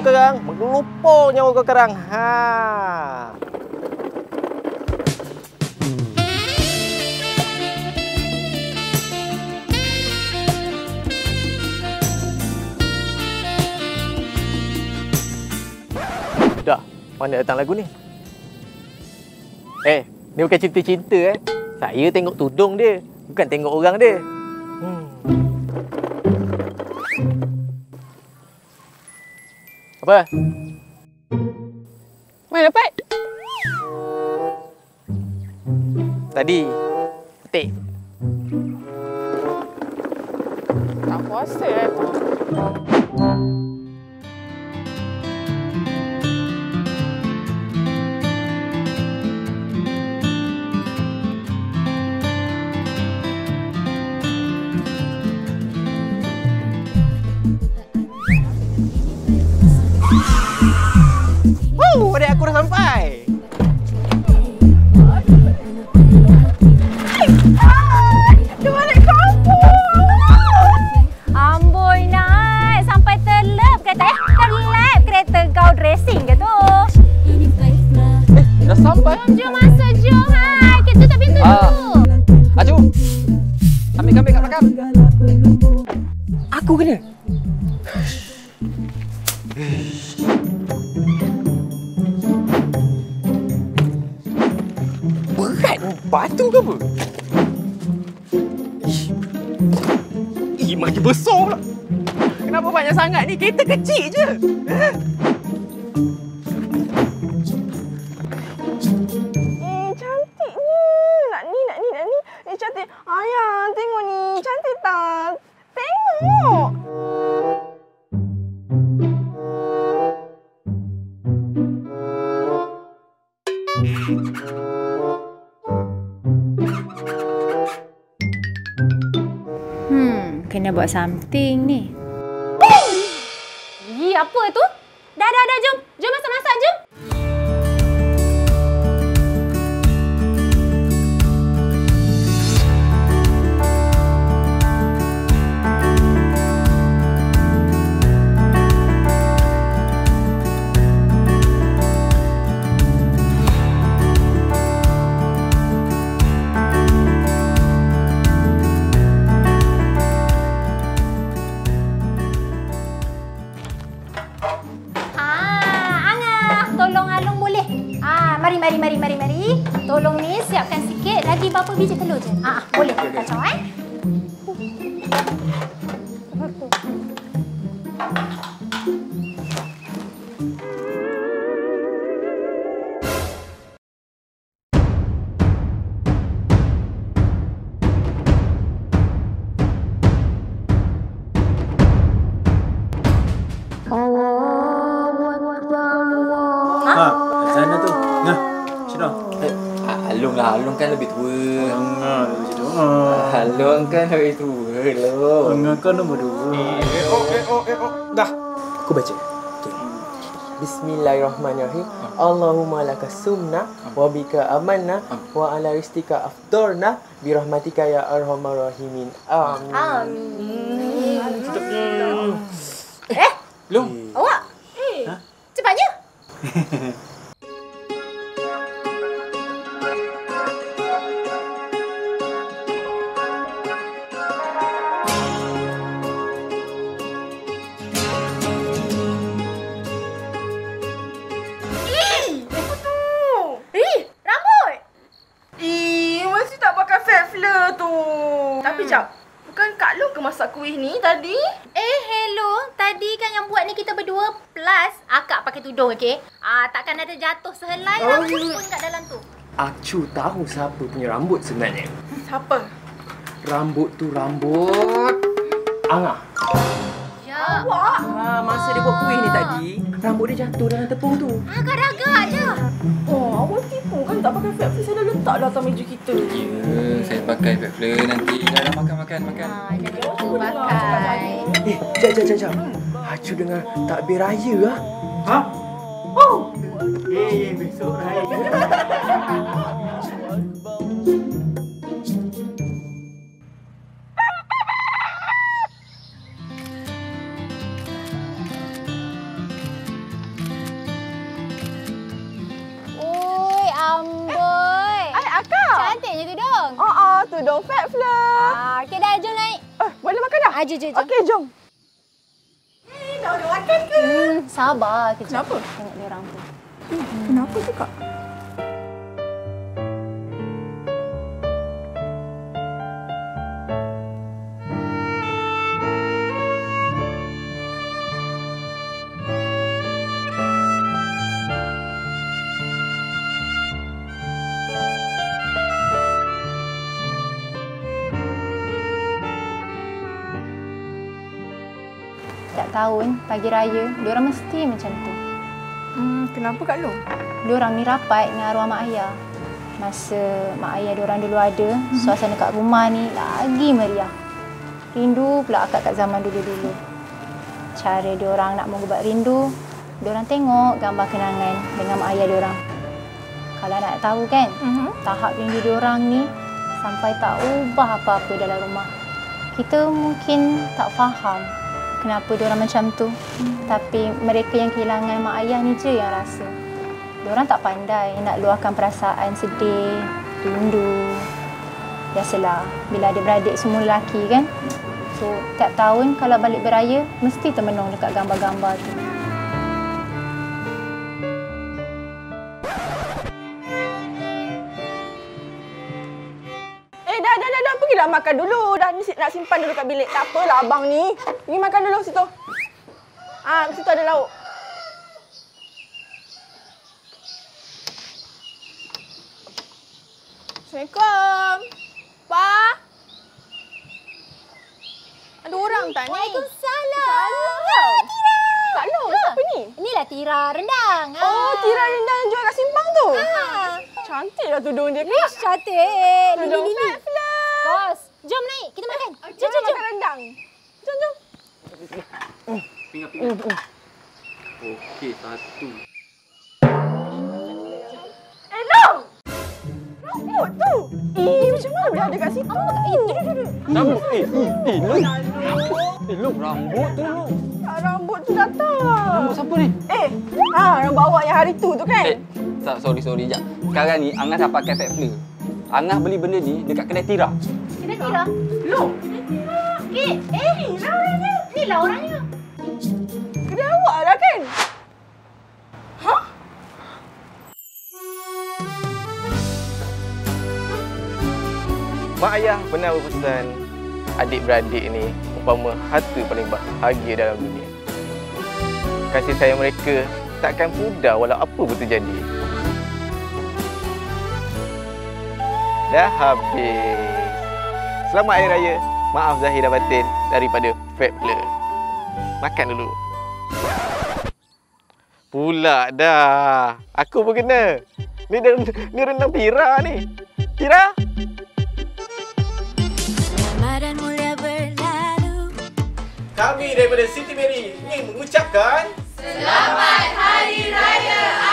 korang, mengelupa nyawa korang. Ha. Dah, mana datang lagu ni? Ni bukan cinta-cinta Saya tengok tudung dia, bukan tengok orang dia. Apa? Mana dapat? Tadi. Petik. Tak puasa tu. Adik aku dah sampai. Dia balik kampung. Amboi Nat, sampai terlep kata terlep kereta kau dressing ke tu? Dah sampai. Jom masuk jom. Hai, kita tutup pintu dulu. Aju. Ambil kambing kat belakang. Aku kena. Berat batu ke apa? Makin besar pula. Kenapa banyak sangat ni? Kereta kecil je. Cantiknya. Nak ni. Cantik. Ayah, tengok ni. Cantik tak? Tengok. Kena buat something ni. Apa tu? Dah, jom. Jom masak-masak, jom. Mari. Tolong ni siapkan sikit. Lagi berapa biji telur je? Boleh. Kacau Sana tu. Nah, Syirah. Alung kan lebih tua. Alung kan lebih tua. Alung kan nombor 2. Dah. Aku baca. Okay. Bismillahirrahmanirrahim. Allahumma laka sumna wa bika amanna wa ala rizqika afdorna bi rahmatika ya arhamar rahimin. Amin. Belum. Awak? Cepatnya. Bukan Kak Long ke masak kuih ni tadi? Hello. Tadi kan yang buat ni kita berdua plus akak pakai tudung, okey? Takkan ada jatuh sehelai rambut pun kat dalam tu. Acu tahu siapa punya rambut sebenarnya. Siapa? Rambut tu rambut Angah. Ya. Awak? Masa dia buat kuih ni tadi, rambut dia jatuh dalam tepung tu. Agak-agak je. Awak tipu kan tak pakai fat flare. Saya dah letak dah atas meja kita. Ya, saya pakai fat flare nanti. Dah makan. Jangan lupa pakai. Jap. Acu dengar takbir raya lah. Ha? Besok raya. Cantiknya tudung. Tudung Fat Fleur. Okey dah, jom naik. Boleh makan dah? Jom. Okey, jom. Dah makan ke? Sabar kejap. Kenapa? Tengok dia orang tu. Kenapa tu, Kak? Setiap tahun, pagi raya, diorang mesti macam tu. Kenapa, Kak Long? Diorang ni rapat dengan arwah mak ayah. Masa mak ayah diorang dulu ada, suasana kat rumah ni lagi meriah. Rindu pula akak kat zaman dulu-dulu. Cara diorang nak mengubat rindu, diorang tengok gambar kenangan dengan mak ayah diorang. Kalau nak tahu kan, tahap rindu diorang ni sampai tak ubah apa-apa dalam rumah. Kita mungkin tak faham kenapa diorang macam tu. Tapi mereka yang kehilangan mak ayah ni je yang rasa. Diorang tak pandai nak luahkan perasaan sedih, rindu. Biasalah, bila adik-beradik semua lelaki kan. So, tiap tahun kalau balik beraya, mesti termenung dekat gambar-gambar tu. Dah. Pergilah makan dulu. Dah ni nak simpan dulu kat bilik. Tak apalah abang ni. Pergi makan dulu situ. Situ ada lauk. Assalamualaikum. Pa? Ada orang tak ni? Waalaikumsalam. Tira. Kak Long, siapa ni? Inilah Tira rendang. Tira rendang yang jual kat simpang tu? Cantiklah tudung dia, Kak. Cantik. Tudung Lili. Fat Fleur. Bos, jom naik. Kita makan. Jom. Makan rendang. Jom. Pinggir. Okey, satu. Long! Rambut tu! Macam mana boleh ada kat situ? Duduk. Rambut? Long, rambut tu, Long. Rambut tu datang. Rambut siapa ni? Rambut awak yang hari tu kan? Sorry, sekejap. Sekarang ni, Angah dah pakai Fat Fleur. Angah beli benda ni dekat kedai Tira. Kedai Tira? Long! Inilah orangnya. Inilah orangnya. Kedai awak lah kan? Mak ayah pernah berpesan adik-beradik ni umpama harta paling bahagia dalam dunia. Kasih sayang mereka takkan pudar walau apa pun terjadi. Dah habis. Selamat Hari Raya. Maaf zahir dan batin daripada Fat Fleur. Makan dulu. Pula dah. Aku pun kena. Ni rendang Tira ni. Tira? Kami daripada Siti Mary ingin mengucapkan Selamat Hari Raya